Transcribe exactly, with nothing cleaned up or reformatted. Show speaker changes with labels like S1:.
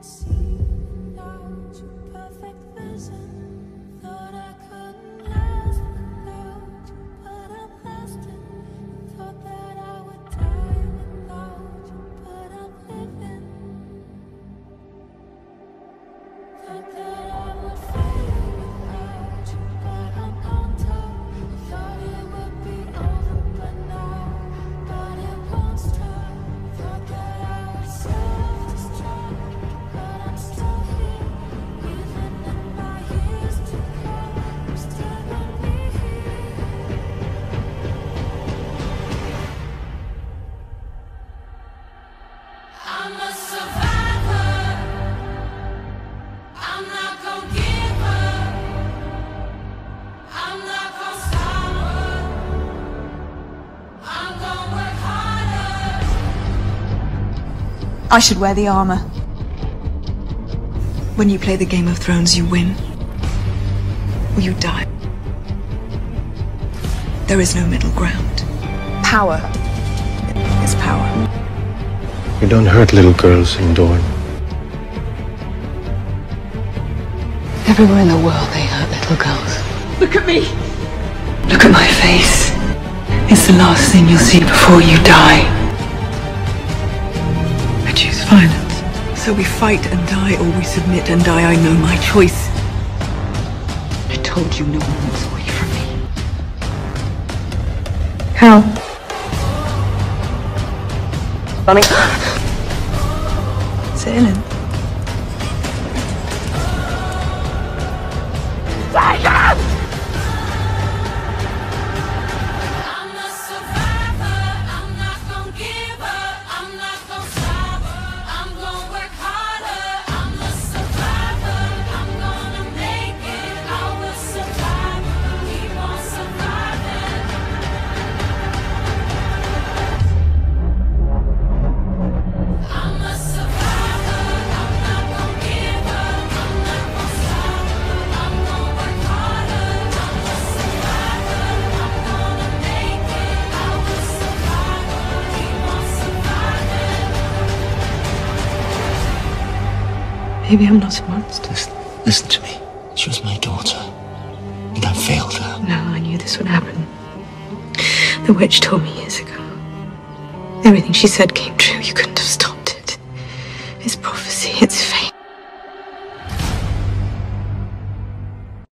S1: I should wear the armor. When you play the Game of Thrones, you win, or you die. There is no middle ground. Power is power.
S2: You don't hurt little girls in Dorne.
S3: Everywhere in the world they hurt little girls.
S1: Look at me!
S3: Look at my face. It's the last thing you'll see before you die. I choose violence.
S1: So we fight and die, or we submit and die. I know my choice.
S3: I told you no one walks away from me.
S1: How?
S3: Bunny.
S1: Sailing.
S3: Maybe I'm not a monster.
S4: Just listen to me. She was my daughter, and I failed her.
S3: No, I knew this would happen. The witch told me years ago. Everything she said came true. You couldn't have stopped it. It's prophecy.